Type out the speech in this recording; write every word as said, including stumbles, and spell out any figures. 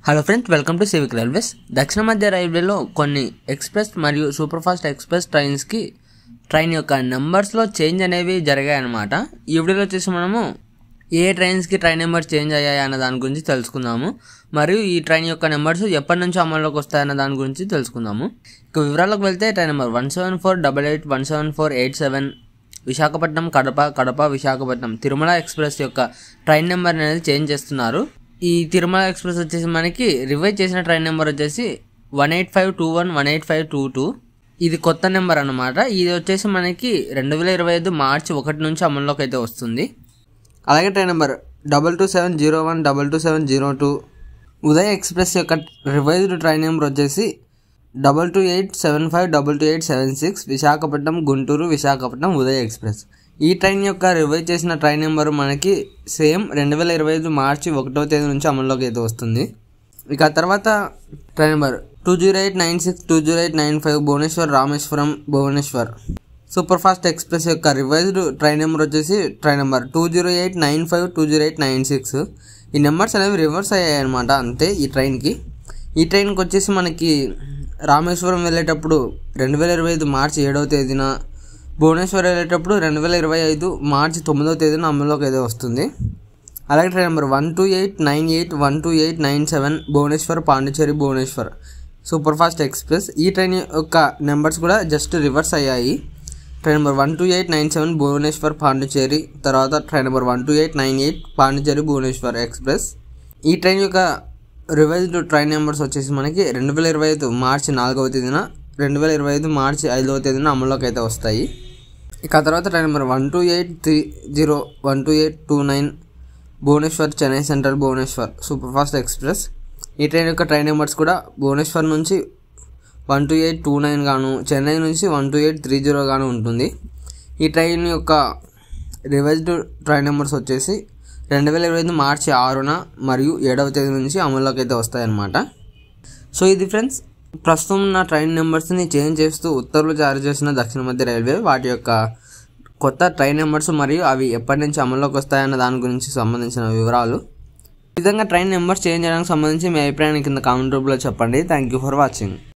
Hello friends, welcome to Civic Railways. దక్షిణ మధ్య రైల్వేలో కొన్ని ఎక్స్ప్రెస్ మరియు సూపర్ ఫాస్ట్ ఎక్స్ప్రెస్ ట్రైన్స్కి ట్రైన్ యొక్క నెంబర్స్లో చేంజ్ అనేవి జరిగాయి అన్నమాట. ఈ వీడియోలో వచ్చేసి మనము ఏ ట్రైన్స్కి ట్రైన్ నెంబర్స్ చేంజ్ అయ్యాయి అన్న దాని గురించి తెలుసుకుందాము, మరియు ఈ ట్రైన్ యొక్క నెంబర్స్ ఎప్పటి నుంచి అమల్లోకి వస్తాయన్న దాని గురించి తెలుసుకుందాము. ఇక వివరాలకు వెళ్తే train number one seven four double eight one seven four eight seven Visakhapatnam Kadapa Kadapa Visakhapatnam Tirumala express యొక్క ట్రైన్ నెంబర్ అనేది చేంజ్ చేస్తున్నారు. ఈ తిరుమల ఎక్స్ప్రెస్ వచ్చేసి మనకి రివైజ్ చేసిన ట్రైన్ నెంబర్ వచ్చేసి one eight five two one one eight five two two ఇది కొత్త నెంబర్ అన్నమాట. ఇది వచ్చేసి మనకి రెండు వేల ఇరవై ఐదు మార్చి ఒకటి నుంచి అమల్లోకి అయితే వస్తుంది. అలాగే train number double two seven zero one double two seven zero two Uday express యొక్క రివైజ్డ్ ట్రైన్ నెంబర్ వచ్చేసి double two eight seven five double two eight seven six Visakhapatnam Guntur Visakhapatnam Uday express. ఈ ట్రైన్ యొక్క రివైజ్ చేసిన ట్రైన్ నెంబర్ మనకి same రెండు వేల ఇరవై ఐదు మార్చి ఒకటో తేదీ నుంచి అమల్లోకి అయితే వస్తుంది. ఇక తర్వాత train number two zero eight nine six two zero eight nine five Bhubaneswar Rameswaram Bhubaneswar super fast express యొక్క రివైజ్డ్ ట్రైన్ నెంబర్ వచ్చేసి train number two zero eight nine five two zero eight nine six ఈ నెంబర్స్ అనేవి reverse అయ్యాయి అనమాట. అంతే ఈ ట్రైన్కి. ఈ ట్రైన్కి వచ్చేసి మనకి రామేశ్వరం వెళ్ళేటప్పుడు రెండు వేల ఇరవై ఐదు మార్చి ఏడవ తేదీన, భువనేశ్వర్ వెళ్ళేటప్పుడు రెండు వేల ఇరవై ఐదు మార్చి తొమ్మిదవ తేదీన అమల్లోకి అయితే వస్తుంది. అలాగే train number one two eight nine eight one two eight nine seven Bhubaneswar Pondicherry Bhubaneswar super fast express. ఈ ట్రైన్ యొక్క నెంబర్స్ కూడా జస్ట్ రివర్స్ అయ్యాయి. Train number one two eight nine seven Bhubaneswar Pondicherry, తర్వాత train number one two eight nine eight Pondicherry Bhubaneswar express. ఈ train యొక్క revised train numbers వచ్చేసి మనకి రెండు వేల ఇరవై ఐదు మార్చి నాలుగవ తేదీన, రెండు వేల ఇరవై ఐదు మార్చి ఐదవ తేదీన అమల్లోకి అయితే వస్తాయి. ఇక తర్వాత train number one two eight three zero one two eight two nine Bhubaneswar Chennai central Bhubaneswar super fast express. ఈ ట్రైన్ యొక్క ట్రైన్ నెంబర్స్ కూడా భువనేశ్వర్ నుంచి one two eight two nine గాను, చెన్నై నుంచి one two eight three zero గాను ఉంటుంది. ఈ ట్రైన్ యొక్క రివైజ్డ్ ట్రైన్ నెంబర్స్ వచ్చేసి రెండు వేల ఇరవై ఐదు మార్చి ఆరున మరియు ఏడవ తేదీ నుంచి అమల్లోకి అయితే వస్తాయన్నమాట. సో ఇది ఫ్రెండ్స్, ప్రస్తుతం ఉన్న ట్రైన్ నెంబర్స్ని చేంజ్ చేస్తూ ఉత్తర్వులు జారీ చేసిన దక్షిణ మధ్య రైల్వే వాటి యొక్క కొత్త ట్రైన్ నెంబర్స్ మరియు అవి ఎప్పటి నుంచి అమల్లోకి వస్తాయన్న దాని గురించి సంబంధించిన వివరాలు. ఈ విధంగా ట్రైన్ నెంబర్స్ చేంజ్ చేయడానికి సంబంధించి మీ అభిప్రాయాన్ని కింద కామెంట్ రూపంలో చెప్పండి. Thank you for watching.